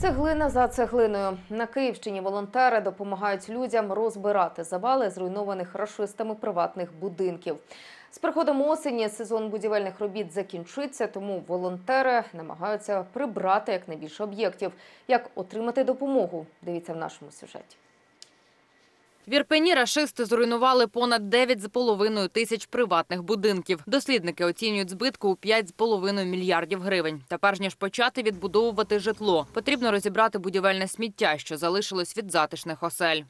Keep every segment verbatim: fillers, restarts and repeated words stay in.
Цеглина за цеглиною. На Київщині волонтери допомагають людям розбирати завали зруйнованих рашистами приватних будинків. З приходом осені сезон будівельних робіт закінчиться, тому волонтери намагаються прибрати якнайбільше об'єктів. Як отримати допомогу? Дивіться в нашому сюжеті. В Ірпені рашисти зруйнували понад дев'ять з половиною тисяч приватних будинків. Дослідники оцінюють збитку у п'ять з половиною мільярдів гривень. Та перш ніж почати відбудовувати житло, потрібно розібрати будівельне сміття, що залишилось від затишних осель.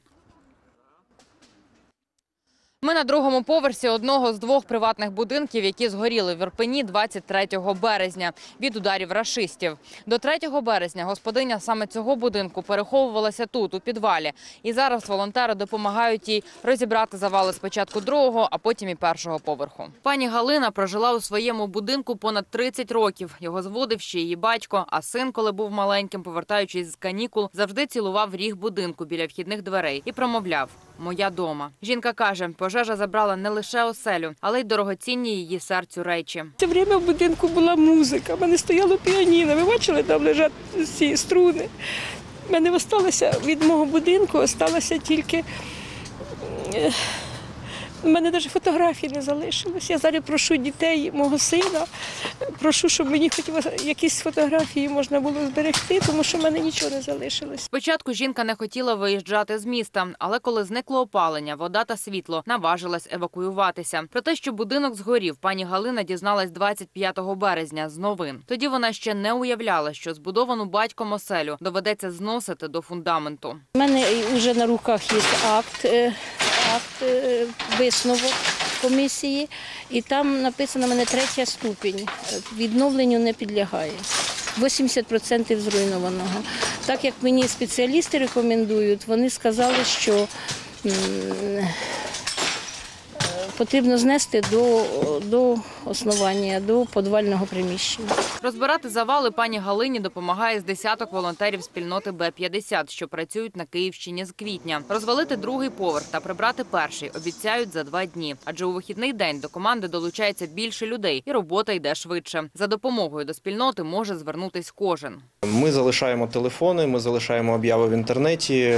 Ми на другому поверсі одного з двох приватних будинків, які згоріли в Ірпені двадцять третього березня від ударів рашистів. До третього березня господиня саме цього будинку переховувалася тут, у підвалі. І зараз волонтери допомагають їй розібрати завали спочатку другого, а потім і першого поверху. Пані Галина прожила у своєму будинку понад тридцять років. Його зводив ще її батько, а син, коли був маленьким, повертаючись з канікул, завжди цілував ріг будинку біля вхідних дверей і промовляв: «Моя дома». Жінка каже, пожежа забрала не лише оселю, але й дорогоцінні її серцю речі. Це время в будинку була музика, в мене стояло піаніно, ви бачили, там лежать ці струни. В мене залишилося від мого будинку, залишилося тільки... У мене навіть фотографій не залишилось. Я зараз прошу дітей, мого сина, прошу, щоб мені хоч якісь фотографії можна було зберегти, тому що в мене нічого не залишилось. Спочатку жінка не хотіла виїжджати з міста, але коли зникло опалення, вода та світло, наважилась евакуюватися. Про те, що будинок згорів, пані Галина дізналась двадцять п'ятого березня з новин. Тоді вона ще не уявляла, що збудовану батьком оселю доведеться зносити до фундаменту. У мене вже на руках є акт, акт висновок комісії, і там написано, в мене третя ступінь, відновленню не підлягає. вісімдесят відсотків зруйнованого. Так як мені спеціалісти рекомендують, вони сказали, що потрібно знести до, до основання, до підвального приміщення. Розбирати завали пані Галині допомагає з десяток волонтерів спільноти Б п'ятдесят, що працюють на Київщині з квітня. Розвалити другий поверх та прибрати перший обіцяють за два дні. Адже у вихідний день до команди долучається більше людей і робота йде швидше. За допомогою до спільноти може звернутись кожен. Ми залишаємо телефони, ми залишаємо обяви в інтернеті.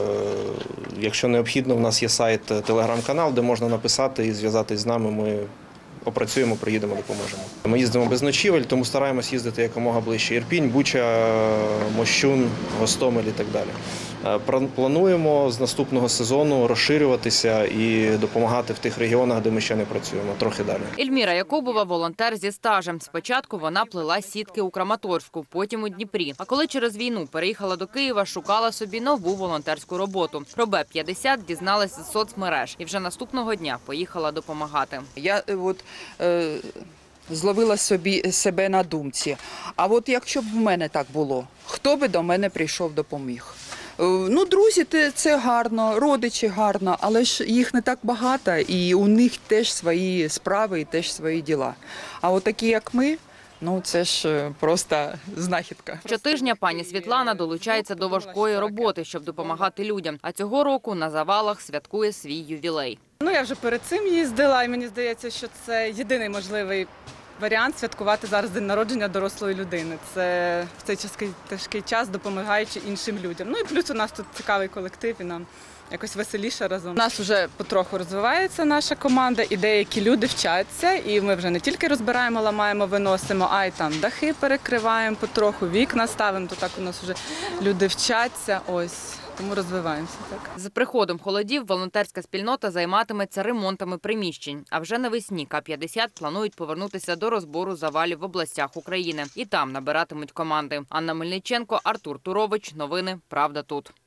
Якщо необхідно, в нас є сайт, телеграм-канал, де можна написати і зв'язатись з нами. Ми опрацюємо, приїдемо, допоможемо. Ми їздимо без ночівель, тому стараємось їздити якомога ближче. Ірпінь, Буча, Мощун, Гостомель і так далі. Плануємо з наступного сезону розширюватися і допомагати в тих регіонах, де ми ще не працюємо, трохи далі. Ельміра Якубова – волонтер зі стажем. Спочатку вона плела сітки у Краматорську, потім у Дніпрі. А коли через війну переїхала до Києва, шукала собі нову волонтерську роботу. Про Б п'ятдесят дізналася з соцмереж і вже наступного дня поїхала допомагати. Я от е, зловила собі себе на думці. А от якщо б в мене так було, хто би до мене прийшов, допоміг? Ну, друзі, це гарно, родичі гарно, але ж їх не так багато, і у них теж свої справи і теж свої діла. А от такі, як ми, ну, це ж просто знахідка. Щотижня пані Світлана долучається до важкої роботи, щоб допомагати людям. А цього року на завалах святкує свій ювілей. Ну, я вже перед цим їздила, і мені здається, що це єдиний можливий варіант святкувати зараз день народження дорослої людини. Це в цей тяжкий, тяжкий час допомагаючи іншим людям. Ну і плюс у нас тут цікавий колектив і нам якось веселіше разом. У нас вже потроху розвивається наша команда і деякі люди вчаться. І ми вже не тільки розбираємо, ламаємо, виносимо, а й там дахи перекриваємо потроху, вікна ставимо. То так у нас вже люди вчаться. Ось. Тому розвиваємося так. З приходом холодів волонтерська спільнота займатиметься ремонтами приміщень. А вже навесні К п'ятдесят планують повернутися до розбору завалів в областях України. І там набиратимуть команди. Анна Мельниченко, Артур Турович. Новини «Правда тут».